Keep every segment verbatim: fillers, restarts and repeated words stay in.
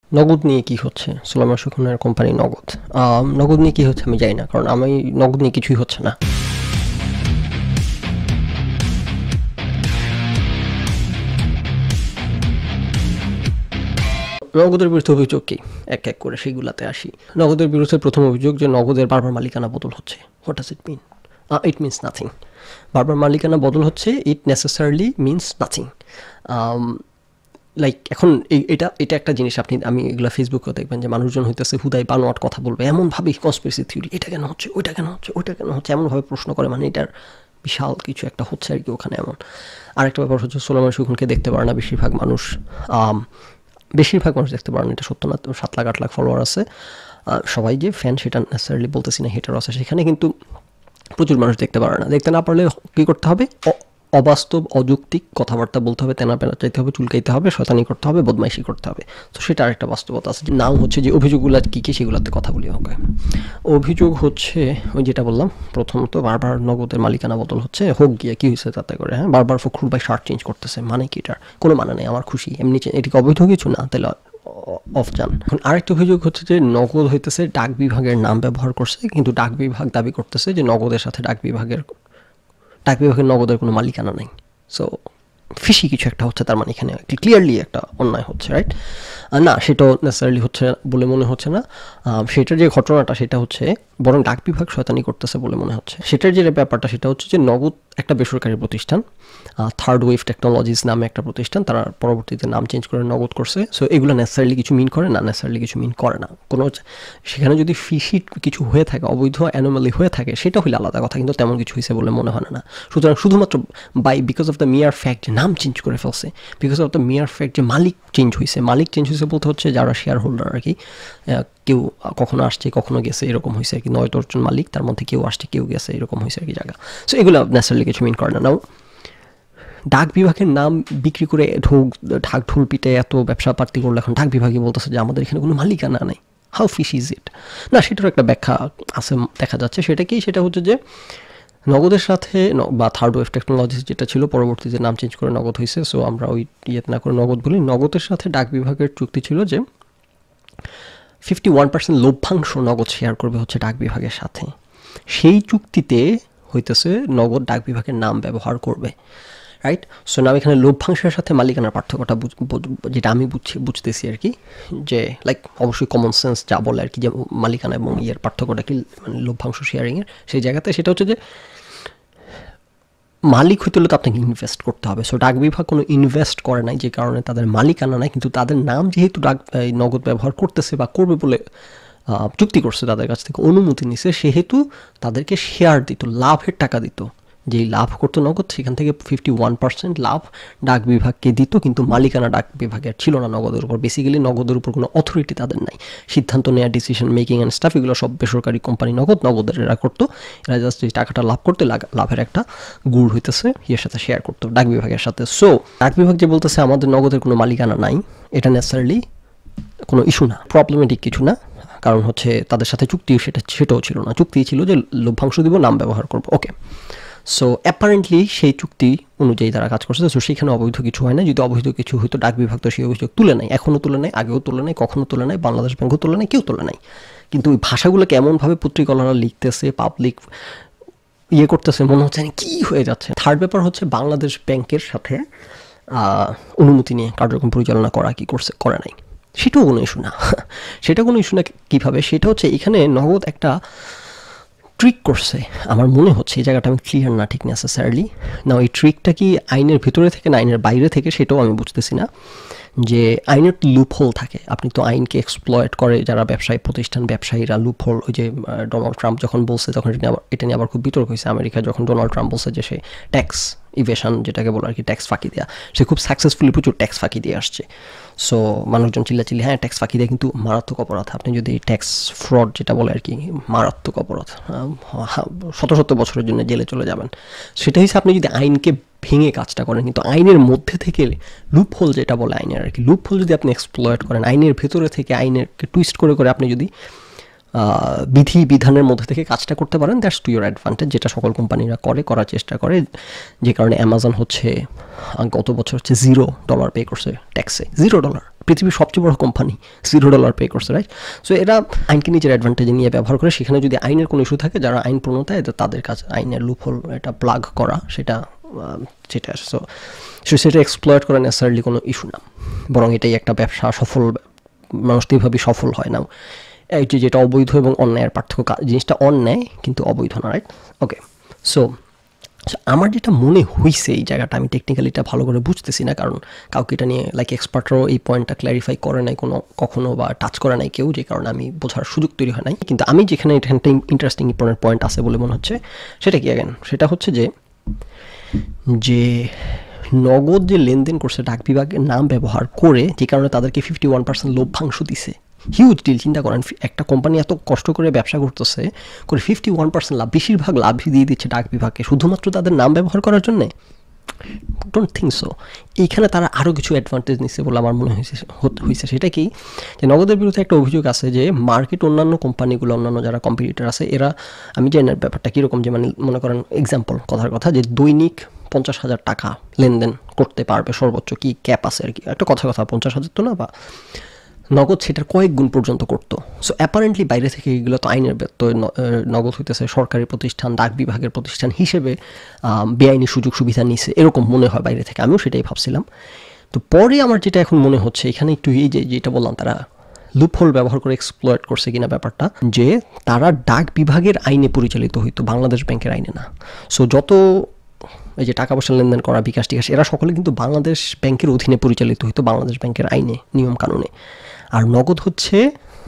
নগদ নিয়ে কি হচ্ছে? সুলাইমান সুখনের কোম্পানি নগদ। আম, নগদ নিয়ে কি হচ্ছে আমি জানি না, কারণ আমি নগদ নিয়ে কিছুই হচ্ছে না। নগদের বিরুদ্ধে অভিযোগ কি, এক এক করে সেগুলাতে আসি। নগদের বিরুদ্ধে প্রথম অভিযোগ যে নগদের বারবার মালিকানা বদল হচ্ছে। What does it mean? It means nothing. বারবার মালিকানা বদল হচ্ছে, it necessarily means nothing. Like এখন এটা এটা একটা জিনিস, আপনি আমি এগুলো ফেসবুকেও দেখবেন যে মানুষজন হইতেছে হুদাই বানোয়াট কথা বলবে, এমনভাবে কনস্পিরেসি থিওরি, এটা কেন হচ্ছে, ওইটা কেন হচ্ছে, ওইটা কেন হচ্ছে, এমনভাবে প্রশ্ন করে, মানে এটার বিশাল কিছু একটা হচ্ছে আর কি ওখানে। এমন আরেকটা ব্যাপার হচ্ছে সুলাইমান সুখনকে দেখতে পারে না বেশিরভাগ মানুষ। বেশিরভাগ মানুষ দেখতে পারে না, এটা সত্য না। সাত লাখ আট লাখ ফলোয়ার আছে, সবাই যে ফ্যান সেটা নেসেসারিলি বলতেছি না, হেটার আছে সেখানে, কিন্তু প্রচুর মানুষ দেখতে পারে না। দেখতে না পারলে কী করতে হবে? অবাস্তব অযৌক্তিক কথাবার্তা বলতে হবে, তেনা পেনা চাইতে হবে, চুলকাইতে হবে, শয়তানি করতে হবে, বদমাইশি করতে হবে। তো সেটা আরেকটা বাস্তবতা আছে। নাম হচ্ছে যে অভিযোগগুলো কী কী সেগুলোতে কথা বলি হবে। অভিযোগ হচ্ছে ওই যেটা বললাম, প্রথমত বারবার নগদের মালিকানা বদল হচ্ছে, হোক গিয়ে কী হয়েছে তাতে করে। হ্যাঁ, বারবার ফখরুল ভাই শার্ট চেঞ্জ করতেছে, মানে কি এটার কোনো মানে নেই, আমার খুশি এমনি। এটিকে অবৈধ কিছু না, তাহলে অফ যান। এখন আরেকটা অভিযোগ হচ্ছে যে নগদ হইতেছে ডাক বিভাগের নাম ব্যবহার করছে, কিন্তু ডাক বিভাগ দাবি করতেছে যে নগদের সাথে ডাক বিভাগের ডাক বিভাগের নগদের কোনো মালিকানা নেই। সো ফিশি কিছু একটা হচ্ছে, তার মানে এখানে ক্লিয়ারলি একটা অন্যায় হচ্ছে, রাইট? না, সেটাও নেসেসারিলি হচ্ছে বলে মনে হচ্ছে না। সেটার যে ঘটনাটা সেটা হচ্ছে বরং ডাক বিভাগ শয়তানি করতেছে বলে মনে হচ্ছে। সেটার যে ব্যাপারটা সেটা হচ্ছে যে নগদ একটা বেসরকারি প্রতিষ্ঠান, থার্ড ওয়েভ টেকনোলজিস নামে একটা প্রতিষ্ঠান, তারা পরবর্তীতে নাম চেঞ্জ করে নগদ করছে। সো এগুলো নেসেসারিলি কিছু মিন করে না, নেসেসারিলি কিছু মিন করে না। কোনো সেখানে যদি ফিশি কিছু হয়ে থাকে, অবৈধ অ্যানোমালি হয়ে থাকে, সেটা হইলে আলাদা কথা, কিন্তু তেমন কিছু হয়েছে বলে মনে হয় না। সুতরাং শুধুমাত্র by because of the mere fact যে নাম চেঞ্জ করে ফেলছে, because of the mere fact যে মালিক চেঞ্জ হয়েছে, মালিক চেঞ্জ হয়েছে বলতে হচ্ছে যারা শেয়ার হোল্ডার আর কি, কেউ কখনো আসছে কখনো গেছে এরকম হয়েছে আর কি। নয় দশজন মালিক, তার মধ্যে কেউ আসছে কেউ গেছে এরকম হয়েছে আর কি জায়গা। সো এগুলো ন্যাচারালি কিছু মিন করে না। নাও ডাক বিভাগের নাম বিক্রি করে ঢোক ঢাক ঢোল পিটে এত ব্যবসা পাতি করলে এখন ডাক বিভাগে বলতেছে যে আমাদের এখানে কোনো মালিকানা নেই। How fish is it? না, সেটারও একটা ব্যাখ্যা আছে দেখা যাচ্ছে। সেটা কি? সেটা হচ্ছে যে নগদের সাথে বা থার্ড ওয়েভ টেকনোলজিস যেটা ছিল, পরবর্তীতে নাম চেঞ্জ করে নগদ হয়েছে। সো আমরা ওই ইয়ে না করে নগদ বলি। নগদের সাথে ডাক বিভাগের চুক্তি ছিল যে ফিফটি ওয়ান পার্সেন্ট লভ্যাংশ নগদ শেয়ার করবে হচ্ছে ডাক বিভাগের সাথে। সেই চুক্তিতে হইতেছে নগদ ডাক বিভাগের নাম ব্যবহার করবে, রাইট? সো নাম এখানে লভ্যাংশের সাথে মালিকানার পার্থক্যটা যেটা আমি বুঝছি বুঝতেছি আর কি, যে লাইক অবশ্যই কমন সেন্স যা বলে আর কি, যে মালিকানা এবং ইয়ের পার্থক্যটা কি, মানে লভ্যাংশ শেয়ারিংয়ের সেই জায়গাতে, সেটা হচ্ছে যে মালিক হইতে হলে তো আপনাকে ইনভেস্ট করতে হবে। সো ডাক বিভাগ কোনো ইনভেস্ট করে নাই, যে কারণে তাদের মালিকানা নাই, কিন্তু তাদের নাম যেহেতু ডাক নগদ ব্যবহার করতেছে বা করবে বলে চুক্তি করছে, তাদের কাছ থেকে অনুমতি নিছে, সেহেতু তাদেরকে শেয়ার দিত, লাভের টাকা দিত। যেই লাভ করতো নগদ, সেখান থেকে ফিফটি ওয়ান পার্সেন্ট লাভ ডাক বিভাগকে দিত, কিন্তু মালিকানা ডাক বিভাগের ছিল না নগদের উপর। বেসিক্যালি নগদের উপর কোনো অথরিটি তাদের নাই, সিদ্ধান্ত নেওয়া, ডিসিশন মেকিং অ্যান্ড স্টাফ এগুলো সব বেসরকারি কোম্পানি নগদ নগদের এরা করতো। এরা জাস্ট এই টাকাটা লাভ করতে লাভের একটা গুড় হইতেছে ইয়ের সাথে শেয়ার করতো, ডাক বিভাগের সাথে। সো ডাক বিভাগ যে বলতেছে আমাদের নগদের কোনো মালিকানা নাই, এটা নেসারালি কোনো ইস্যু না, প্রবলেমেটিক কিছু না। কারণ হচ্ছে তাদের সাথে চুক্তি সেটা সেটাও ছিল না, চুক্তি ছিল যে লভ্যাংশ দিব, নাম ব্যবহার করবো, ওকে। সো অ্যাপারেন্টলি সেই চুক্তি অনুযায়ী তারা কাজ করছে। সো সেখানে অবৈধ কিছু হয় না। যদি অবৈধ কিছু হয়তো ডাক বিভাগ তো সেই অভিযোগ তুলে নেয়, এখনও তুলে নেয়, আগেও তুলে নেয়, কখনো তুলে নেয়, বাংলাদেশ ব্যাংকও তুলে নেয়, কেউ তুলে নেয়। কিন্তু ওই ভাষাগুলোকে এমনভাবে পত্রিকালারা লিখতেছে, পাবলিক ইয়ে করতেছে, মনে হচ্ছে কী হয়ে যাচ্ছে। থার্ড ব্যাপার হচ্ছে বাংলাদেশ ব্যাংকের সাথে অনুমতি নিয়ে কার্যক্রম পরিচালনা করা কি করছে, করে নাই, সেটাও কোনো ইস্যু না। সেটা কোনো ইস্যু না কীভাবে? সেটা হচ্ছে এখানে নগদ একটা ট্রিক করছে আমার মনে হচ্ছে, এই জায়গাটা আমি ক্লিয়ার না ঠিক নেসেসারিলি। না ওই ট্রিকটা কি আইনের ভিতরে থেকে না আইনের বাইরে থেকে, সেটাও আমি বুঝতেছি না। যে আইনের লুপহোল থাকে, আপনি তো আইনকে এক্সপ্লয়েট করে যারা ব্যবসায়ী প্রতিষ্ঠান ব্যবসায়ীরা লুপহোল, ওই যে ডোনাল্ড ট্রাম্প যখন বলছে তখন এটা আবার এটা নিয়ে আবার খুব বিতর্ক হয়েছে আমেরিকায়, যখন ডোনাল্ড ট্রাম্প বলছে যে সে ট্যাক্স ইভেশন যেটাকে বলে আর কি, ট্যাক্স ফাঁকি দেওয়া, সে খুব সাকসেসফুলি প্রচুর ট্যাক্স ফাঁকি দিয়ে আসছে। সো মানুষজন চিল্লাচিল্লি, হ্যাঁ ট্যাক্স ফাঁকি দেয় কিন্তু মারাত্মক অপরাধ। আপনি যদি ট্যাক্স ফ্রড যেটা বলে আর কি, মারাত্মক অপরাধ, শত শত বছরের জন্য জেলে চলে যাবেন। সেটা হিসেবে আপনি যদি আইনকে ভেঙে কাজটা করেন, কিন্তু আইনের মধ্যে থেকে লুপহোল যেটা বলে আইনের আর কি, লুপহোল যদি আপনি এক্সপ্লয়েট করেন, আইনের ভেতরে থেকে আইনেরকে টুইস্ট করে করে আপনি যদি বিধি বিধানের মধ্যে থেকে কাজটা করতে পারেন, দ্যাটস টু ইউর অ্যাডভান্টেজ, যেটা সকল কোম্পানিরা করে, করার চেষ্টা করে। যে কারণে অ্যামাজন হচ্ছে গত বছর হচ্ছে জিরো ডলার পে করছে ট্যাক্সে, জিরো ডলার পৃথিবীর সবচেয়ে বড় কোম্পানি জিরো ডলার পে করছে, রাইট? সো এরা আইনকে নিজের অ্যাডভান্টেজে নিয়ে ব্যবহার করে, সেখানে যদি আইনের কোনো ইস্যু থাকে, যারা আইন প্রণেতায় তাদের কাছে আইনের লুপহোল এটা প্লাগ করা, সেটা সেটা সো সেটা এক্সপ্লয়েট করা নেসারালি কোনো ইস্যু না, বরং এটাই একটা ব্যবসা সফল মানুষ এইভাবে সফল হয় না। এই যে যেটা অবৈধ এবং অন্যায়ের পার্থক্য, জিনিসটা অন্যায় কিন্তু অবৈধ না, রাইট? ওকে, সো আমার যেটা মনে হয়েছে এই জায়গাটা, আমি টেকনিক্যালি এটা ভালো করে বুঝতেছি না, কারণ কাউকে এটা নিয়ে লাইক এক্সপার্টরাও এই পয়েন্টটা ক্ল্যারিফাই করে নাই কোনো কখনো, বা টাচ করে নাই কেউ, যে কারণে আমি বোঝার সুযোগ তৈরি হয় নাই। কিন্তু আমি যেখানে এখানটা ইন্টারেস্টিং ইম্পর্টেন্ট পয়েন্ট আছে বলে মনে হচ্ছে, সেটা কি আগেন, সেটা হচ্ছে যে যে নগদ যে লেনদেন করছে ডাক বিভাগের নাম ব্যবহার করে, যে কারণে তাদেরকে ফিফটি ওয়ান পার্সেন্ট লভ্যাংশ দিছে। হিউজ ডিল, চিন্তা করেন, একটা কোম্পানি এত কষ্ট করে ব্যবসা করতেছে, করে ফিফটি ওয়ান পার্সেন্ট লাভ, বেশিরভাগ লাভই দিয়ে দিচ্ছে ডাক বিভাগকে শুধুমাত্র তাদের নাম ব্যবহার করার জন্যে। Don't think so. এইখানে তারা আরও কিছু অ্যাডভান্টেজ নিচ্ছে বলে আমার মনে হয়েছে হয়েছে সেটা কি, যে নগদের বিরুদ্ধে একটা অভিযোগ আছে যে মার্কেট অন্যান্য কোম্পানিগুলো, অন্যান্য যারা কম্পিটিটর আছে, এরা, আমি জানি না ব্যাপারটা কীরকম, যে মানে মনে করেন এক্সাম্পল কথার কথা, যে দৈনিক পঞ্চাশ হাজার টাকা লেনদেন করতে পারবে সর্বোচ্চ, কি ক্যাপ আছে আর কি, একটা কথা কথা পঞ্চাশ হাজার তো না, বা নগদ সেটার কয়েক গুণ পর্যন্ত করতো। সো অ্যাপারেন্টলি বাইরে থেকে এগুলো তো আইনের ব্যত্য, নগদ হইতেছে সরকারি প্রতিষ্ঠান, ডাক বিভাগের প্রতিষ্ঠান হিসেবে বেআইনি সুযোগ সুবিধা নিছে, এরকম মনে হয় বাইরে থেকে, আমিও সেটাই ভাবছিলাম। তো পরে আমার যেটা এখন মনে হচ্ছে এখানে একটু এই যে যেটা বললাম, তারা লুপহোল ব্যবহার করে এক্সপ্লয়েট করছে কিনা ব্যাপারটা, যে তারা ডাক বিভাগের আইনে পরিচালিত হইতো, বাংলাদেশ ব্যাংকের আইনে না। সো যত এই যে টাকা পয়সা লেনদেন করা, বিকাশ টিকাশ, এরা সকলে কিন্তু বাংলাদেশ ব্যাংকের অধীনে পরিচালিত হইতো, বাংলাদেশ ব্যাংকের আইনে, নিয়ম কানুনে। আর নগদ হচ্ছে,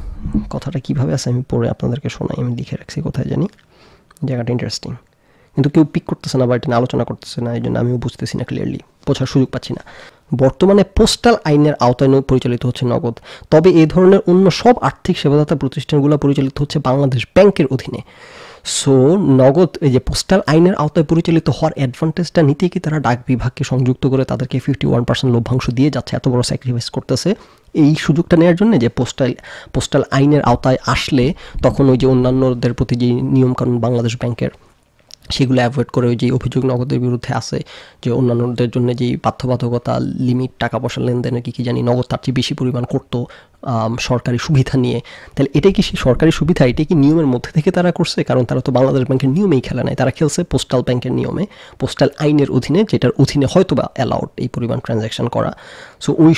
কথাটা কীভাবে আছে আমি পড়ে আপনাদেরকে শোনাই, আমি লিখে রাখছি কোথায় জানি, জায়গাটা ইন্টারেস্টিং, কিন্তু কেউ পিক করতেছে না বা এটা নিয়ে আলোচনা করতেছে না, এই জন্য আমিও বুঝতেছি না, ক্লিয়ারলি বোঝার সুযোগ পাচ্ছি না। বর্তমানে পোস্টাল আইনের আওতায় পরিচালিত হচ্ছে নগদ, তবে এই ধরনের অন্য সব আর্থিক সেবাদাতা প্রতিষ্ঠানগুলো পরিচালিত হচ্ছে বাংলাদেশ ব্যাংকের অধীনে। সো নগদ এই যে পোস্টাল আইনের আওতায় পরিচালিত হওয়ার অ্যাডভান্টেজটা নিতে কি তারা ডাক বিভাগকে সংযুক্ত করে তাদেরকে ফিফটি ওয়ান পার্সেন্ট লভ্যাংশ দিয়ে যাচ্ছে, এত বড় স্যাক্রিফাইস করতেছে এই সুযোগটা নেওয়ার জন্য, যে পোস্টাল পোস্টাল আইনের আওতায় আসলে তখন ওই যে অন্যান্যদের প্রতি যে নিয়মকানুন বাংলাদেশ ব্যাংকের, সেগুলো অ্যাভয়েড করে ওই যে অভিযোগ নগদের বিরুদ্ধে আছে, যে অন্যান্যদের জন্য যেই বাধ্যবাধকতা, লিমিট, টাকা পয়সা লেনদেনের কি কি জানি, নগদ তার চেয়ে বেশি পরিমাণ করতো সরকারি সুবিধা নিয়ে, তাহলে এটাই কি সেই সরকারি সুবিধা, এটাই কি নিয়মের মধ্যে থেকে তারা করছে? কারণ তারা তো বাংলাদেশ ব্যাংকের নিয়মেই খেলা নাই, তারা খেলছে পোস্টাল ব্যাংকের নিয়মে, পোস্টাল আইনের অধীনে, যেটার অধীনে হয়তো বা অ্যালাউড এই পরিমাণ ট্রানজ্যাকশন করা। সো ওই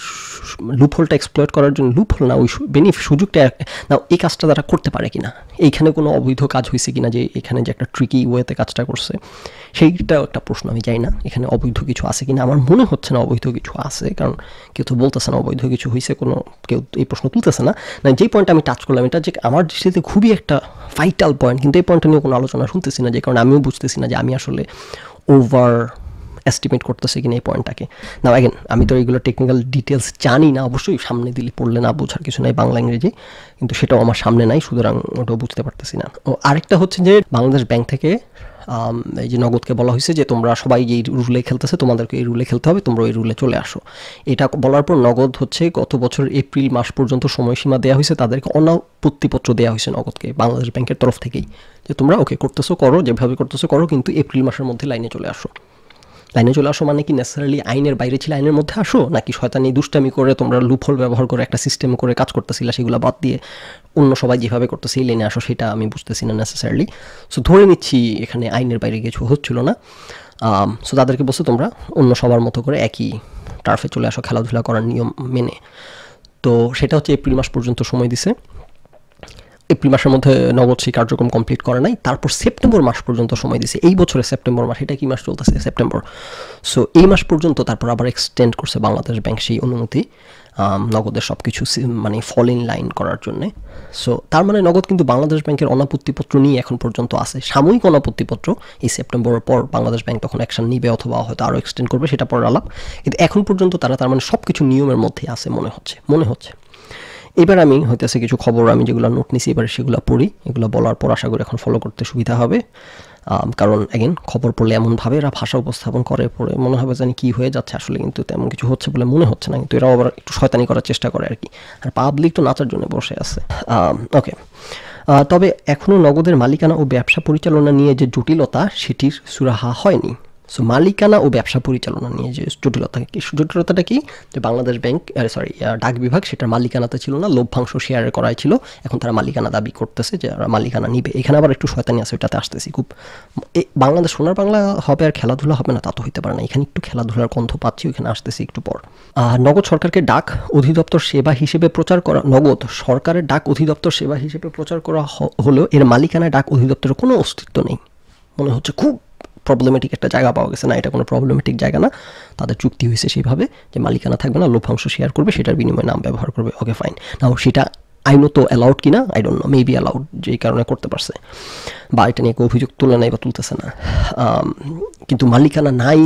লুপহোলটা এক্সপ্লয়েট করার জন্য, লুপহোল না, ওই বেনিফিট সুযোগটা না, এই কাজটা তারা করতে পারে কিনা, এইখানে কোনো অবৈধ কাজ হয়েছে কিনা, যে এখানে যে একটা ট্রিকি ওয়েতে কাজটা করছে, সেইটাও একটা প্রশ্ন। আমি জানি না এখানে অবৈধ কিছু আছে কিনা, আমার মনে হচ্ছে না অবৈধ কিছু আছে, কারণ কেউ তো বলতেছে না অবৈধ কিছু হয়েছে, কোনো কেউ এই প্রশ্ন তুলতেছে না। না, যেই পয়েন্টটা আমি টাচ করলাম, এটা যে আমার দৃষ্টিতে খুবই একটা ভাইটাল পয়েন্ট, কিন্তু এই পয়েন্টটা নিয়ে কোনো আলোচনা শুনতেছি না, যে কারণে আমিও বুঝতেছি না যে আমি আসলে ওভার এস্টিমেট করতেছে কিনা এই পয়েন্টটাকে। না অ্যাগেন, আমি তো এইগুলো টেকনিক্যাল ডিটেলস জানি না, অবশ্যই সামনে দিলে পড়লে না বোঝার কিছু নাই বাংলা ইংরেজি, কিন্তু সেটাও আমার সামনে নাই, সুতরাং ওটাও বুঝতে পারতেছি না। ও আরেকটা হচ্ছে যে বাংলাদেশ ব্যাংক থেকে এই যে নগদকে বলা হয়েছে যে তোমরা সবাই এই রুলে খেলতেছে, তোমাদেরকে এই রুলে খেলতে হবে, তোমরা এই রুলে চলে আসো। এটা বলার পর নগদ হচ্ছে গত বছর এপ্রিল মাস পর্যন্ত সময়সীমা দেওয়া হয়েছে, তাদেরকে অনাপত্তিপত্র দেওয়া হয়েছে নগদকে বাংলাদেশ ব্যাংকের তরফ থেকেই, যে তোমরা ওকে করতেছো করো, যেভাবে করতেছো করো, কিন্তু এপ্রিল মাসের মধ্যে লাইনে চলে আসো। লাইনে চলে আসো মানে কি নেসারালি আইনের বাইরে ছিল, আইনের মধ্যে আসো, নাকি শয়তানি দুষ্টামি করে তোমরা লুপহোল ব্যবহার করে একটা সিস্টেম করে কাজ করতেছিলা, সেগুলো বাদ দিয়ে অন্য সবাই যেভাবে করতো সেই লাইনে আসো, সেটা আমি বুঝতেছি না নেসেসারিলি। সো ধরে নিচ্ছি এখানে আইনের বাইরে কিছু হচ্ছিল না। সো তাদেরকে বলছে তোমরা অন্য সবার মতো করে একই টার্ফে চলে আসো, খেলাধুলা করার নিয়ম মেনে। তো সেটা হচ্ছে এপ্রিল মাস পর্যন্ত সময় দিছে। এপ্রিল মাসের মধ্যে নগদ সেই কার্যক্রম কমপ্লিট করে নাই, তারপর সেপ্টেম্বর মাস পর্যন্ত সময় দিয়েছে, এই বছরের সেপ্টেম্বর মাস, এটা কি মাস চলতেছে? সেপ্টেম্বর। সো এই মাস পর্যন্ত তারপর আবার এক্সটেন্ড করছে বাংলাদেশ ব্যাংক সেই অনুমতি নগদের সব কিছু মানে ফল ইন লাইন করার জন্যে। সো তার মানে নগদ কিন্তু বাংলাদেশ ব্যাংকের অনাপত্তিপত্র নিয়ে এখন পর্যন্ত আছে, সাময়িক অনাপত্তিপত্র, এই সেপ্টেম্বরের পর বাংলাদেশ ব্যাংক তখন অ্যাকশন নিবে অথবা হয়তো আরও এক্সটেন্ড করবে, সেটা পর আলাপ। কিন্তু এখন পর্যন্ত তারা তার মানে সব কিছু নিয়মের মধ্যেই আছে মনে হচ্ছে মনে হচ্ছে এবার আমি হইতেছে কিছু খবর আমি যেগুলো নোট নিছি এবার সেগুলো পড়ি, এগুলো বলার পর আশা করি এখন ফলো করতে সুবিধা হবে। কারণ অ্যাগেন খবর পড়লে এমনভাবে এরা ভাষা উপস্থাপন করে, পড়ে মনে হবে জানি কী হয়ে যাচ্ছে, আসলে কিন্তু তেমন কিছু হচ্ছে বলে মনে হচ্ছে না, কিন্তু এরাও আবার একটু শয়তানি করার চেষ্টা করে আর কি, আর পাবলিক তো নাচার জন্য বসে আছে। ওকে, তবে এখনও নগদের মালিকানা ও ব্যবসা পরিচালনা নিয়ে যে জটিলতা সেটির সুরাহা হয়নি। সো মালিকানা ও ব্যবসা পরিচালনা নিয়ে যে জটিলতা, জটিলতাটা কি, যে বাংলাদেশ ব্যাংক সরি ডাক বিভাগ সেটার মালিকানাতে ছিল না, লভ্যাংশ শেয়ারে করাই ছিল, এখন তারা মালিকানা দাবি করতেছে যে মালিকানা নিবে। এখানে আবার একটু শয়তানি আছে, ওইটাতে আসতেছি। খুব বাংলাদেশ সোনার বাংলা হবে আর খেলাধুলা হবে না তা তো হইতে পারে না, এখানে একটু খেলাধুলার গন্ধ পাচ্ছি, ওইখানে আসতেছি একটু পর। নগদ সরকারকে ডাক অধিদপ্তর সেবা হিসেবে প্রচার করা, নগদ সরকারের ডাক অধিদপ্তর সেবা হিসেবে প্রচার করা হলেও এর মালিকানায় ডাক অধিদপ্তরের কোনো অস্তিত্ব নেই। মনে হচ্ছে খুব প্রবলেমেটিক একটা জায়গা পাওয়া গেছে। না, এটা কোনো প্রবলেমেটিক জায়গা না, তাদের চুক্তি হয়েছে সেইভাবে যে মালিকানা থাকবে না, লভ্যাংশ শেয়ার করবে, সেটার বিনিময়ে নাম ব্যবহার করবে। Okay fine. নাও সেটা আইনত অ্যালাউড কিনা I don't know, maybe allowed, যেই কারণে করতে পারছে, বা এটা নিয়ে কেউ অভিযোগ তুলে নাই বা তুলতেছে না। কিন্তু মালিকানা নাই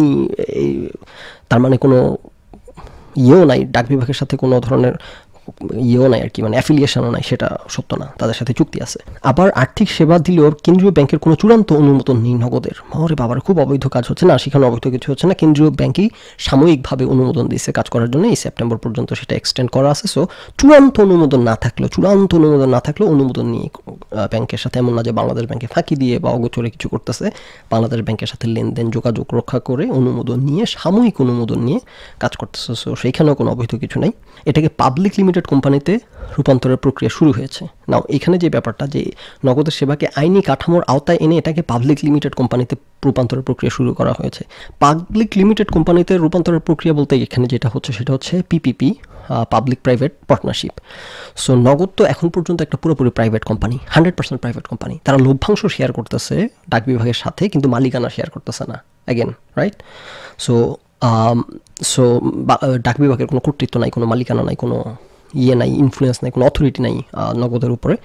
তার মানে কোনো ইয়েও নাই, ডাক বিভাগের সাথে কোনো ধরনের ইয়েও নাই আর কি, মানে অ্যাফিলিয়েশনও নাই, সেটা সত্য না, তাদের সাথে চুক্তি আছে। আবার আর্থিক সেবা দিলেও কেন্দ্রীয় ব্যাংকের কোনো চূড়ান্ত অনুমোদন নেই নগদের। ওরে বাবার, খুব অবৈধ কাজ হচ্ছে না, সেখানে অবৈধ কিছু হচ্ছে না, কেন্দ্রীয় ব্যাংকই সাময়িকভাবে অনুমোদন দিয়েছে কাজ করার জন্য, এই সেপ্টেম্বর পর্যন্ত সেটা এক্সটেন্ড করা আছে। সো চূড়ান্ত অনুমোদন না থাকলেও চূড়ান্ত অনুমোদন না থাকলেও অনুমোদন নিয়ে ব্যাংকের সাথে, এমন না যে বাংলাদেশ ব্যাংকে ফাঁকি দিয়ে বা অগোচরে কিছু করতেছে, বাংলাদেশ ব্যাংকের সাথে লেনদেন যোগাযোগ রক্ষা করে অনুমোদন নিয়ে, সাময়িক অনুমোদন নিয়ে কাজ করতেছে। সো সেইখানেও কোনো অবৈধ কিছু নাই। এটাকে পাবলিক লিমিটেড কোম্পানিতে রূপান্তরের প্রক্রিয়া শুরু হয়েছে। নাও এখানে যে ব্যাপারটা, যে নগদের সেবাকে আইনি কাঠামোর আওতায় এনে এটাকে পাবলিক লিমিটেড কোম্পানিতে রূপান্তরের প্রক্রিয়া শুরু করা হয়েছে। পাবলিক লিমিটেড কোম্পানিতে রূপান্তরের প্রক্রিয়া বলতে এখানে যেটা হচ্ছে সেটা হচ্ছে PPP, public private partnership. So Nagad তো এখন পর্যন্ত একটা পুরোপুরি private company, hundred percent private company, তারা লভ্যাংশ শেয়ার করতেছে ডাক বিভাগের সাথে, কিন্তু মালিকানা শেয়ার করতেছে না। Again right. সো সো ডাক বিভাগের কোনো কর্তৃত্ব নাই, কোনো মালিকানা নাই, কোনো ইয়ে নাই, ইনফ্লুয়েন্স নাই, কোনো অথরিটি নাই নগদের উপরে।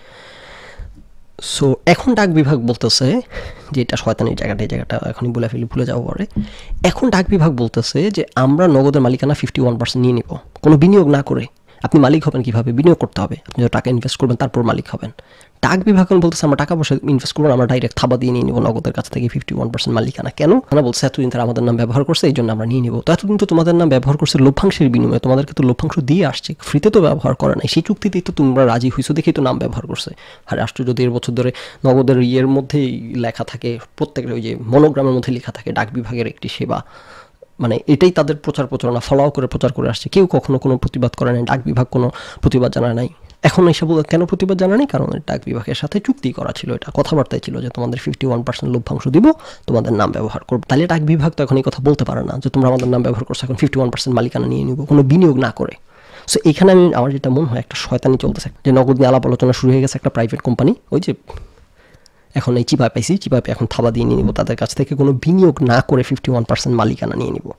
সো এখন ডাক বিভাগ বলতেছে যে এটা শয়তানির জায়গাটা, এই জায়গাটা এখনই বলে ফেলি, ভুলে যাবো পরে। এখন ডাক বিভাগ বলতেছে যে আমরা নগদের মালিকানা ফিফটি ওয়ান পার্সেন্ট নিয়ে নিব, কোনো বিনিয়োগ না করে। আপনি মালিক হবেন কীভাবে? বিনিয়োগ করতে হবে, আপনি টাকা ইনভেস্ট করবেন তারপর মালিক হবেন। ডাক বিভাগ বলতেছে আমরা টাকা পয়সা ইনভেস্ট করবো, আমরা ডাইরেক্ট থাবা দিয়ে নিয়ে নিব নগদের কাছ থেকে ফিফটি ওয়ান পার্সেন্ট মালিকানা। কেন? তারা বলছে এতদিন তারা আমাদের নাম ব্যবহার করছে, এই জন্য আমরা নিয়ে নিব। তো এতদিন তো তোমাদের নাম ব্যবহার করছে লভ্যাংশের বিনিময়ে, তোমাদেরকে তো লভ্যাংশ দিয়ে আসছে, ফ্রিতে তো ব্যবহার করে নাই, সেই চুক্তিতেই তো তোমরা রাজি হয়েছো, দেখেই তো নাম ব্যবহার করছে। আর আশ্চর্য, দেড় বছর ধরে নগদের ইয়ের মধ্যেই লেখা থাকে, প্রত্যেকের ওই যে মনোগ্রামের মধ্যে লেখা থাকে ডাক বিভাগের একটি সেবা, মানে এটাই তাদের প্রচার প্রচারণা, ফলো করে প্রচার করে আসছে। কেউ কখনো কোনো প্রতিবাদ করে নাই, ডাক বিভাগ কোনো প্রতিবাদ জানায় নাই। এখন এসব কেন প্রতিবাদ জানানি? কারণ ডাক বিভাগের সাথে চুক্তি করা ছিল, এটা কথাবার্তায় ছিল যে তোমাদের ফিফটি ওয়ান পার্সেন্ট লভ্যাংশ দিব, তোমাদের নাম ব্যবহার করবো। তাহলে ডাক বিভাগ তো এখন এই কথা বলতে পারে না যে তোমরা আমাদের নাম ব্যবহার করছো, এখন ফিফটি ওয়ান পার্সেন্ট মালিকানা নিয়ে নিব, কোনো বিনিয়োগ না করে। সো এখানে আমি আমার যেটা মনে হয় একটা শয়তানি চলতেছে, যে নগদ নিয়ে আলাপ আলোচনা শুরু হয়ে গেছে একটা প্রাইভেট কোম্পানি, ওই যে এখন এই চিপায় পাইছি, চিপায় এখন থাবা দিয়ে নিয়ে নিব, তাদের কাছ থেকে কোনো বিনিয়োগ না করে ফিফটি ওয়ান পার্সেন্ট মালিকানা নিয়ে নিব।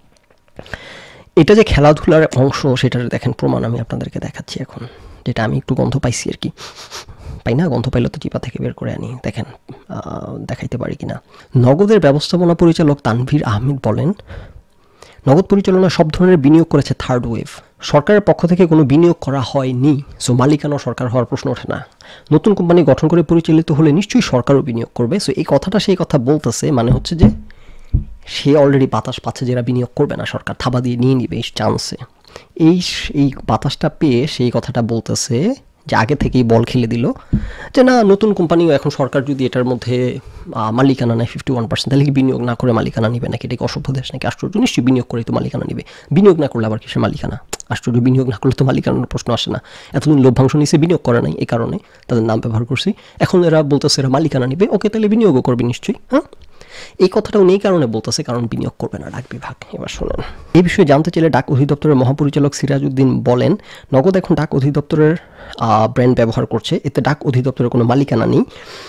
এটা যে খেলাধুলার অংশ, সেটার দেখেন প্রমাণ আমি আপনাদেরকে দেখাচ্ছি এখন, যেটা আমি একটু গন্ধ পাইছি আর কি, পাই না, গন্ধ পাইলে তো চিপা থেকে বের করে আনি। দেখেন দেখাইতে পারি কিনা। নগদের ব্যবস্থাপনা পরিচালক তানভীর আহমেদ বলেন, নগদ পরিচালনায় সব ধরনের বিনিয়োগ করেছে থার্ড ওয়েভ, সরকারের পক্ষ থেকে কোনো বিনিয়োগ করা হয়নি। সো মালিকানা সরকার হওয়ার প্রশ্ন ওঠে না। নতুন কোম্পানি গঠন করে পরিচালিত হলে নিশ্চয়ই সরকারও বিনিয়োগ করবে। সো এই কথাটা সেই কথা বলতেছে, মানে হচ্ছে যে সে অলরেডি বাতাস পাচ্ছে, যারা বিনিয়োগ করবে না সরকার থাবা দিয়ে নিয়ে নিবে এই চান্সে। এই এই বাতাসটা পেয়ে সেই কথাটা বলতেছে যে আগে থেকেই বল খেলে দিল যে না, নতুন কোম্পানিও এখন সরকার যদি এটার মধ্যে মালিকানা নেয় ফিফটি ওয়ান পার্সেন্ট, তাহলে কি বিনিয়োগ না করে মালিকানা নিবে নাকি? এটা কি অসভ্য দেশ নাকি? আশ্চর্য, নিশ্চয়ই বিনিয়োগ করেই তো মালিকানা নিবে। বিনিয়োগ না করলে আবার কিসের মালিকানা? আশ্চর্য, বিনিয়োগ না করলে তো মালিকানার প্রশ্ন আসে না। এতদিন লভ্যাংশ নিচে বিনিয়োগ করে নাই, এই কারণে তাদের নাম ব্যবহার করছি। এখন এরা বলতেছে এরা মালিকানা নিবে, ওকে তাহলে বিনিয়োগও করবে নিশ্চয়ই। হ্যাঁ, এই কথাটাও নেই কারণে বলতেছে, কারণ বিনিয়োগ করবে না ডাক বিভাগ। এবার শোনেন, এই বিষয়ে জানতে চাইলে ডাক অধিদপ্তরের মহাপরিচালক সিরাজউদ্দিন বলেন, নগদ এখন ডাক অধিদপ্তরের ব্র্যান্ড ব্যবহার করছে, এতে ডাক অধিদপ্তরের কোনো মালিকানা নেই।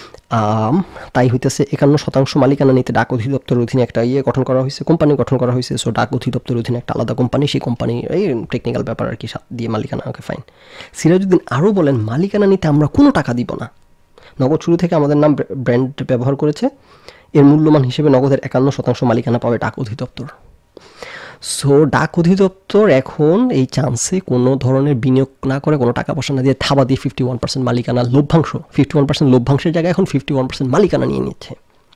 তাই হইতেছে একান্ন শতাংশ মালিকানা নিতে ডাক অধিদপ্তরের অধীনে একটা ইয়ে গঠন করা হয়েছে, কোম্পানি গঠন করা হয়েছে। সো ডাক অধিদপ্তরের অধীনে একটা আলাদা কোম্পানি, সেই কোম্পানি এই টেকনিক্যাল ব্যাপার আর কি দিয়ে মালিকানা। Okay fine. সিরাজউদ্দিন আরও বলেন, মালিকানা নিতে আমরা কোনো টাকা দিব না। নগদ শুরু থেকে আমাদের নাম ব্র্যান্ড ব্যবহার করেছে, এর মূল্যমান হিসেবে নগদের একান্ন শতাংশ মালিকানা পাবে ডাক অধিদপ্তর। সো ডাক অধিদপ্তর এখন এই চান্সে কোনো ধরনের বিনিয়োগ না করে, কোনো টাকা পয়সা না দিয়ে থাবা দিয়ে ফিফটি ওয়ান পার্সেন্ট মালিকানা লভ্যাংশ, ফিফটি ওয়ান পার্সেন্ট লভ্যাংশের জায়গায় এখন ফিফটি ওয়ান পার্সেন্ট মালিকানা নিয়ে নিচ্ছে।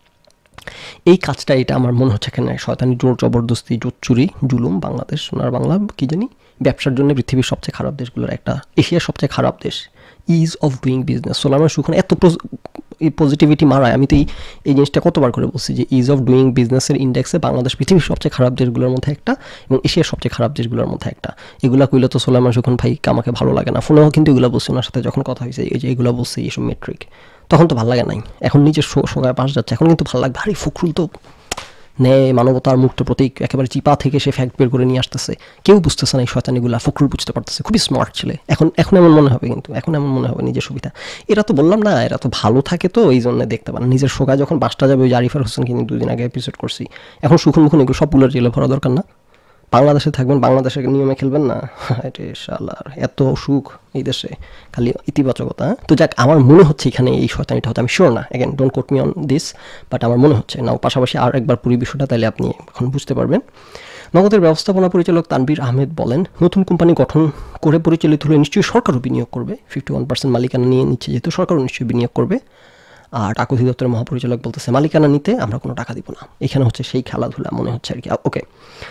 এই কাজটা, এটা আমার মনে হচ্ছে এখানে শয়তানি, জোর জবরদস্তি, জোর চুরি, জুলুম। বাংলাদেশ, সোনার বাংলা কি জানি ব্যবসার জন্য পৃথিবীর সবচেয়ে খারাপ দেশগুলোর একটা, এশিয়ার সবচেয়ে খারাপ দেশ, ease of doing business. Solaiman Shukhon এত এই পজিটিভিটি মারায়। আমি তো এই এই জিনিসটা কতবার করে বলছি যে ইজ অফ ডুইং বিজনেসের ইন্ডেক্সে বাংলাদেশ পৃথিবীর সবচেয়ে খারাপ দেশগুলোর মধ্যে একটা এবং এশিয়ার সবচেয়ে খারাপ দেশগুলোর মধ্যে একটা। এগুলা কইলে তো সোলাইমান যখন ভাই আমাকে ভালো লাগে না, ফোনেও কিন্তু এগুলো বলছি ওনার সাথে যখন কথা হয়েছে, এই যে এগুলো বলছি এইসব মেট্রিক, তখন তো ভালো লাগে নাই। এখন নিজের সোগায় পাশ যাচ্ছে, এখন কিন্তু ভালো লাগবে। আরে ফখরুল তো ন্যায় মানবতার মুক্ত প্রতীক, একেবারে চিপা থেকে সে ফ্যাক্ট বের করে নিয়ে আসতেছে, কেউ বুঝতেছে না এই শয়তানিগুলা, ফখরুল বুঝতে পারতেছে, খুবই স্মার্ট ছেলে। এখন এখন এমন মনে হবে, কিন্তু এখন এমন মনে হবে নিজের সুবিধা। এরা তো বললাম না, এরা তো ভালো থাকে, তো এই জন্য দেখতে পারে নিজের সোগায় যখন বাসটা যাবে। ওই যে আরিফার হোসেন কিন্তু দুদিন আগে এপিসোড করছি, এখন সুখন মুখন এগুলো সবগুলোর জেলে ভরা দরকার না? বাংলাদেশে থাকবেন, বাংলাদেশের নিয়মে খেলবেন না, এটা শালার এত সুখ এই দেশে, খালি ইতিবাচকতা। তো যাক, আমার মনে হচ্ছে এখানে এই শয়তানিটা হচ্ছে, আমি শিওর না, again don't quote me on this, but আমার মনে হচ্ছে না। পাশাপাশি আর একবার পুরো বিষয়টা তাহলে আপনি এখন বুঝতে পারবেন। নগদের ব্যবস্থাপনা পরিচালক তানভীর আহমেদ বলেন, নতুন কোম্পানি গঠন করে পরিচালিত হলে নিশ্চয়ই সরকারও বিনিয়োগ করবে, ফিফটি ওয়ান পার্সেন্ট মালিকানা নিয়ে নিচ্ছে যেহেতু, সরকারও নিশ্চয়ই বিনিয়োগ করবে। আর টাকা অধিদপ্তরের মহাপরিচালক বলতেছে মালিকানা নিতে আমরা কোনো টাকা দিব না। এখানে হচ্ছে সেই খেলাধুলা মনে হচ্ছে আর কি। ওকে,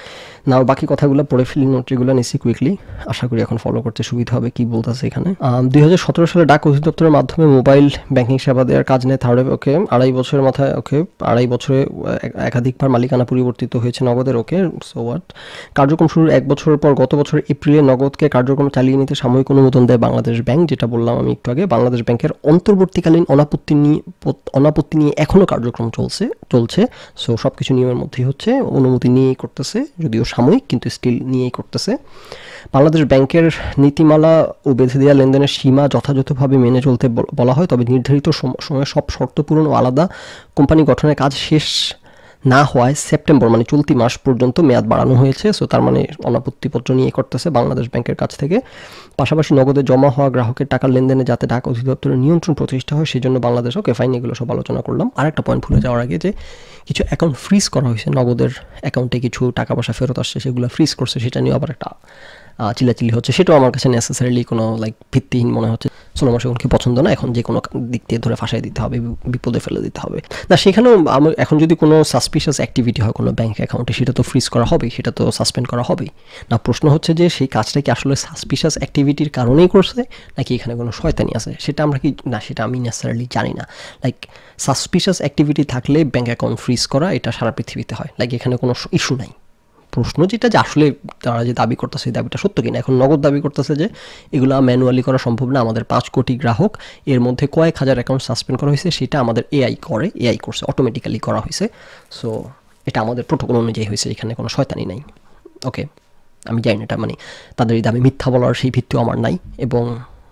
না বাকি কথাগুলো পড়ে ফেলি, নোটগুলো নিচ্ছি কুইকলি, আশা করি এখন ফলো করতে সুবিধা হবে। কি বলতেছে এখানে, দুই হাজার সতেরো সালে ডাক অধিদপ্তরের মাধ্যমে মোবাইল ব্যাংকিং সেবা দেওয়ার কাজ নেয় থার্ড। ওকে, আড়াই বছরের মাথায়, ওকে আড়াই বছরে একাধিকবার মালিকানা পরিবর্তিত হয়েছে নগদের। Okay, so what. কার্যক্রম শুরুর এক বছর পর গত বছর এপ্রিলে নগদকে কার্যক্রম চালিয়ে নিতে সাময়িক অনুমোদন দেয় বাংলাদেশ ব্যাংক, যেটা বললাম আমি একটু আগে। বাংলাদেশ ব্যাংকের অন্তর্বর্তীকালীন অনাপত্তি নিয়ে অনাপত্তি নিয়ে এখনও কার্যক্রম চলছে চলছে সো সব কিছু নিয়মের মধ্যেই হচ্ছে, অনুমতি নিয়েই করতেছে, যদিও সাময়িক কিন্তু স্টিল নিয়েই করতেছে। বাংলাদেশ ব্যাংকের নীতিমালা ও বেঁধে দেওয়া লেনদেনের সীমা যথাযথভাবে মেনে চলতে বলা হয়, তবে নির্ধারিত সময়ে সব শর্ত পূরণ ও আলাদা কোম্পানি গঠনের কাজ শেষ না হওয়ায় সেপ্টেম্বর মানে চলতি মাস পর্যন্ত মেয়াদ বাড়ানো হয়েছে। সো তার মানে অনাপত্তিপত্র নিয়ে করতেছে বাংলাদেশ ব্যাংকের কাছ থেকে। পাশাপাশি নগদে জমা হওয়া গ্রাহকের টাকার লেনদেনে যাতে ডাক অধিদপ্তরের নিয়ন্ত্রণ প্রতিষ্ঠা হয় সেজন্য বাংলাদেশ, ওকে ফাইন, এগুলো সব আলোচনা করলাম। আর একটা পয়েন্ট ভুলে যাওয়ার আগে, যে কিছু অ্যাকাউন্ট ফ্রিজ করা হয়েছে, নগদের অ্যাকাউন্টে কিছু টাকা পয়সা ফেরত আসছে, সেগুলো ফ্রিজ করছে, সেটা নিয়ে আবার একটা চিলাচিলি হচ্ছে। সেটাও আমার কাছে নেসেসারিলি কোনো লাইক ভিত্তিহীন মনে হচ্ছে। সোনামার সেগুনকে পছন্দ না, এখন যে কোনো দিক দিয়ে ধরে ফাঁসাই দিতে হবে, বিপদে ফেলে দিতে হবে না। সেখানেও আমার এখন যদি কোনো সাসপিশিয়াস অ্যাক্টিভিটি হয় কোনো ব্যাঙ্ক অ্যাকাউন্টে, সেটা তো ফ্রিজ করা হবেই, সেটা তো সাসপেন্ড করা হবেই না। প্রশ্ন হচ্ছে যে সেই কাজটা কি আসলে সাসপিশিয়াস অ্যাক্টিভিটির কারণেই করছে, নাকি এখানে কোনো শয়তানি আছে, সেটা আমরা কি না, সেটা আমি নেসেসারিলি জানি না। লাইক সাসপিশিয়াস অ্যাক্টিভিটি থাকলে ব্যাঙ্ক অ্যাকাউন্ট ফ্রিজ করা, এটা সারা পৃথিবীতে হয়, লাইক এখানে কোনো ইস্যু নাই। প্রশ্ন যেটা যে আসলে তারা যে দাবি করতেছে এই দাবিটা সত্য কিনা। এখন নগদ দাবি করতেছে যে এগুলো ম্যানুয়ালি করা সম্ভব না, আমাদের পাঁচ কোটি গ্রাহক, এর মধ্যে কয়েক হাজার অ্যাকাউন্ট সাসপেন্ড করা হয়েছে, সেটা আমাদের এআই করে, এআই করছে, অটোমেটিক্যালি করা হয়েছে। সো এটা আমাদের প্রোটোকল অনুযায়ী হয়েছে, এখানে কোনো শয়তানি নাই। ওকে, আমি জানি না এটা মানে তাদের এই দাবি মিথ্যা বলার সেই ভিত্তিও আমার নাই, এবং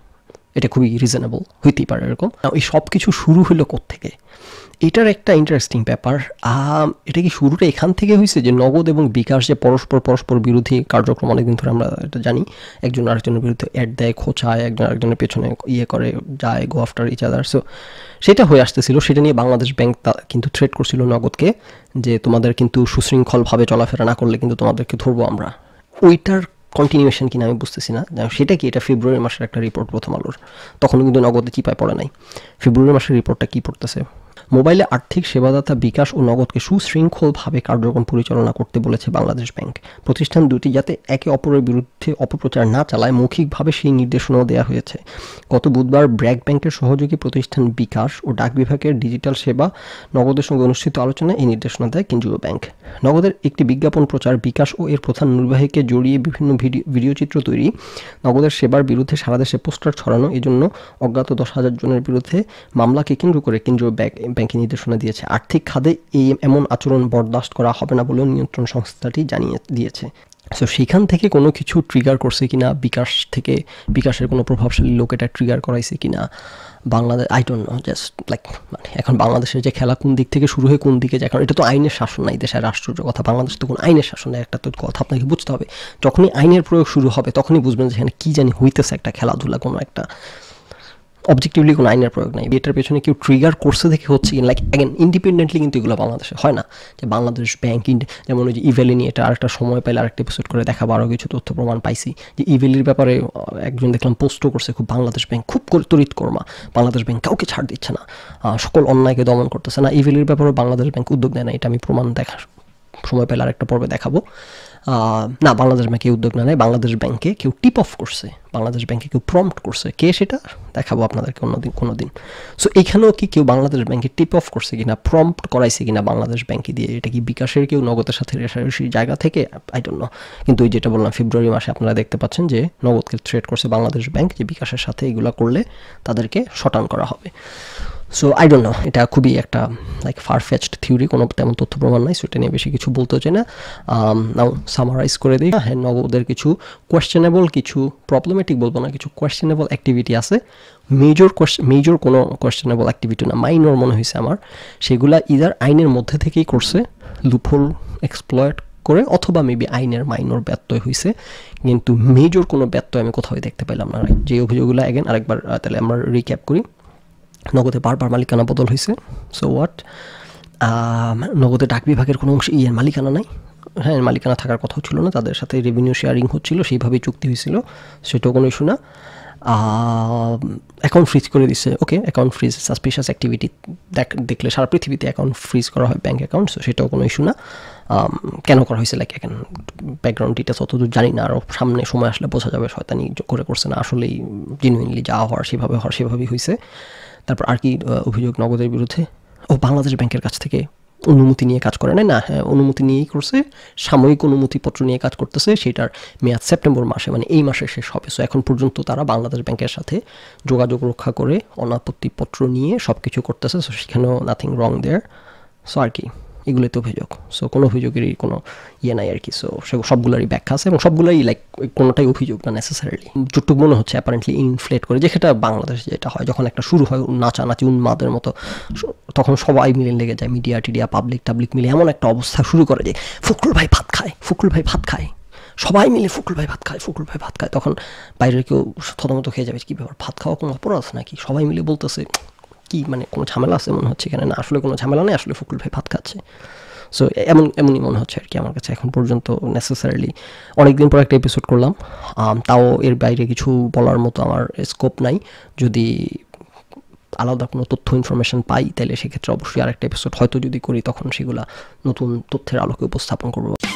এটা খুবই রিজনেবল হইতেই পারে এরকম। এই সব কিছু শুরু হলো কোত্থেকে, এটার একটা ইন্টারেস্টিং ব্যাপার। এটা কি শুরুটা এখান থেকে হয়েছে যে নগদ এবং বিকাশ যে পরস্পর পরস্পর বিরোধী কার্যক্রম, অনেকদিন ধরে আমরা এটা জানি, একজন আরেকজনের বিরুদ্ধে অ্যাড দেয়, খোঁচায়, একজন আরেকজনের পেছনে ইয়ে করে যায়, go after each other. So সেটা হয়ে আসতেছিল, সেটা নিয়ে বাংলাদেশ ব্যাংক কিন্তু থ্রেট করছিল নগদকে যে তোমাদের কিন্তু সুশৃঙ্খলভাবে চলাফেরা না করলে কিন্তু তোমাদেরকে ধরবো আমরা। ওইটার কন্টিনিউশন কিনা আমি বুঝতেছি না। সেটা কি, এটা ফেব্রুয়ারি মাসের একটা রিপোর্ট প্রথম আলোর, তখনও কিন্তু নগদে চিপায় পড়ে নাই। ফেব্রুয়ারি মাসের রিপোর্টটা কী পড়তেছে, মোবাইলে আর্থিক সেবাদাতা বিকাশ ও নগদকে সুশৃঙ্খলভাবে কার্যক্রম পরিচালনা করতে বলেছে বাংলাদেশ ব্যাংক। প্রতিষ্ঠান দুটি যাতে একে অপরের বিরুদ্ধে অপপ্রচার না চালায় মৌখিকভাবে সেই নির্দেশনাও দেওয়া হয়েছে। গত বুধবার ব্র্যাক ব্যাংকের সহযোগী প্রতিষ্ঠান বিকাশ ও ডাক বিভাগের ডিজিটাল সেবা নগদের সঙ্গে অনুষ্ঠিত আলোচনায় এই নির্দেশনা দেয় কেন্দ্রীয় ব্যাংক। নগদের একটি বিজ্ঞাপন প্রচার, বিকাশ ও এর প্রধান নির্বাহীকে জড়িয়ে বিভিন্ন ভিডিও ভিডিও চিত্র তৈরি, নগদের সেবার বিরুদ্ধে সারা দেশে পোস্টার ছড়ানো, এজন্য অজ্ঞাত দশ হাজার জনের বিরুদ্ধে মামলাকে কেন্দ্র করে কেন্দ্রীয় ব্যাংক ব্যাংকে নির্দেশনা দিয়েছে। আর্থিক খাতে এই এমন আচরণ বরদাস্ত করা হবে না বলেও নিয়ন্ত্রণ সংস্থাটি জানিয়ে দিয়েছে। সো সেখান থেকে কোনো কিছু ট্রিগার করছে কিনা, বিকাশ থেকে বিকাশের কোনো প্রভাবশালী লোক এটা ট্রিগার করাইছে কিনা Bangladesh, I don't know. Just like মানে এখন বাংলাদেশের যে খেলা কোন দিক থেকে শুরু হয়ে কোন দিকে যায়, কারণ এটা তো আইনের শাসন নাই, দেশের আশ্চর্য কথা, বাংলাদেশ তো কোনো আইনের শাসন নেই, একটা তো কথা আপনাকে বুঝতে হবে। যখনই আইনের প্রয়োগ শুরু হবে তখনই বুঝবেন যে এখানে কী জানি হইতেছে, একটা খেলাধুলা, কোনো একটা অবজেক্টিভলি কোনো আইনের প্রয়োগ নাই। এটার পেছনে কেউ ট্রিগার করছে দেখে হচ্ছে লাইক অ্যাগেন ইন্ডিপেন্ডেন্টলি কিন্তু এগুলো বাংলাদেশে হয় না। যে বাংলাদেশ ব্যাংক, যেমন ওই যে ইভেলি নিয়ে এটা আরেকটা সময় পাইলে আরেকটা এপিসোড করে দেখাবো, আরও কিছু তথ্য প্রমাণ পাইছি যে ইভেলির ব্যাপারে একজন দেখলাম পোস্টও করছে, খুব বাংলাদেশ ব্যাংক খুব তড়িৎ কর্মা, বাংলাদেশ ব্যাংক কাউকে ছাড় দিচ্ছে না, সকল অন্যায়কে দমন করতেছে না। ইভেলির ব্যাপারেও বাংলাদেশ ব্যাংক উদ্যোগ নেয় না, এটা আমি প্রমাণ দেখা সময় পেলে আরেকটা পর্বে দেখাবো। না বাংলাদেশ ব্যাংকে উদ্যোগ না নেয়, বাংলাদেশ ব্যাংকে কেউ টিপ অফ করছে, বাংলাদেশ ব্যাংকে কেউ প্রম্পট করছে। কে সেটা দেখাবো আপনাদেরকে অন্যদিন কোনো দিন। সো এখানেও কি কেউ বাংলাদেশ ব্যাংকে টিপ অফ করছে কিনা, প্রম্পট করাইছে কিনা বাংলাদেশ ব্যাংকে দিয়ে, এটা কি বিকাশের কেউ নগদের সাথে রেশারেশি জায়গা থেকে, আই ডোন্ট নো। কিন্তু ওই যেটা বললাম ফেব্রুয়ারি মাসে আপনারা দেখতে পাচ্ছেন যে নগদকে থ্রেট করছে বাংলাদেশ ব্যাংক যে বিকাশের সাথে এগুলো করলে তাদেরকে শটান করা হবে। সো আই ডোন্ট নো, এটা খুবই একটা লাইক ফারফেচড থিওরি, কোনো তেমন তথ্য প্রমাণ নাই, সো এটা নিয়ে বেশি কিছু বলতে চাই না। নাও সামারাইজ করে দিই। হ্যাঁ, নগদের কিছু কোয়েশ্চেনেবল, কিছু প্রবলেমেটিক বলবো না, কিছু কোয়েশ্চেনেবল অ্যাক্টিভিটি আছে। মেজর কোয়েশ্চেন মেজর কোনো কোয়েশ্চেনেবল অ্যাক্টিভিটি না, মাইনর মনে হয়েছে আমার। সেগুলা ইদার আইনের মধ্যে থেকেই করছে, লুপহোল এক্সপ্লয়েট করে, অথবা মেবি আইনের মাইনর ব্যত্যয় হয়েছে, কিন্তু মেজর কোনো ব্যত্যয় আমি কোথাও দেখতে পেলাম না। যে অভিযোগগুলো অ্যাগেন আরেকবার তাহলে আমরা রিক্যাপ করি। নগদে বারবার মালিকানা বদল হয়েছে, সো হোয়াট। নগদে ডাক বিভাগের কোনো অংশ ইয়ের মালিকানা নাই, হ্যাঁ মালিকানা থাকার কথাও ছিল না, তাদের সাথে রেভিনিউ শেয়ারিং হচ্ছিল, সেইভাবেই চুক্তি হয়েছিল, সেটাও কোনো ইস্যু না। অ্যাকাউন্ট ফ্রিজ করে দিচ্ছে, okay account freeze suspicious activity দেখলে সারা পৃথিবীতে অ্যাকাউন্ট ফ্রিজ করা হয় ব্যাঙ্ক অ্যাকাউন্ট, সো সেটাও কোনো ইস্যু না। কেন করা হয়েছে লাইক এখন ব্যাকগ্রাউন্ড ডিটেলস অতদূর জানি না, আরও সামনে সময় আসলে বোঝা যাবে শয়তানি করে করছে না, আসলেই জেনুইনলি যা হওয়ার সেভাবে হওয়ার সেভাবেই হয়েছে। তারপর আর কি অভিযোগ নগদের বিরুদ্ধে, ও বাংলাদেশ ব্যাংকের কাছ থেকে অনুমতি নিয়ে কাজ করে নাই না, হ্যাঁ অনুমতি নিয়েই করছে, সাময়িক অনুমতিপত্র নিয়ে কাজ করতেছে, সেটার মেয়াদ সেপ্টেম্বর মাসে মানে এই মাসে শেষ হবে। সো এখন পর্যন্ত তারা বাংলাদেশ ব্যাংকের সাথে যোগাযোগ রক্ষা করে অনাপত্তিপত্র নিয়ে সব কিছু করতেছে, সো সেখানেও নাথিং রং দেয়ার। সো আর কি এগুলোই তো অভিযোগ, সো কোনো অভিযোগেরই কোনো ইয়ে নাই আর কি। সো সেগুলো সবগুলোরই ব্যাখ্যা আছে এবং সবগুলোই লাইক কোনোটাই অভিযোগ না নেসেসারিলি, যতটুকু মনে হচ্ছে অ্যাপারেন্টলি ইনফ্লেট করে, যেটা বাংলাদেশে যেটা হয় যখন একটা শুরু হয় নাচানাচি উন্মাদের মতো, তখন সবাই মিলে লেগে যায়, মিডিয়া টিডিয়া পাবলিক টাবলিক মিলে এমন একটা অবস্থা শুরু করে যে ফখরুল ভাই ভাত খায়, ফখরুল ভাই ভাত খায়, সবাই মিলে ফখরুল ভাই ভাত খায়, ফখরুল ভাই ভাত খায়, তখন বাইরের কেউ থতমতো খেয়ে যাবে, কী ব্যাপার ভাত খাওয়া কোনো অপরাধ নাকি, সবাই মিলে বলতেছে কি মানে কোনো ঝামেলা আছে মনে হচ্ছে এখানে, না আসলে কোনো ঝামেলা নেই, আসলে ফখরুল ভাই ভাত খাচ্ছে। সো এমন এমনই মনে হচ্ছে আর কি আমার কাছে এখন পর্যন্ত। নেসেসারিলি অনেকদিন পর একটা এপিসোড করলাম, তাও এর বাইরে কিছু বলার মতো আমার স্কোপ নাই। যদি আলাদা কোনো তথ্য ইনফরমেশন পাই তাহলে সেক্ষেত্রে অবশ্যই আরেকটা এপিসোড হয়তো যদি করি, তখন সেগুলা নতুন তথ্যের আলোকে উপস্থাপন করবো।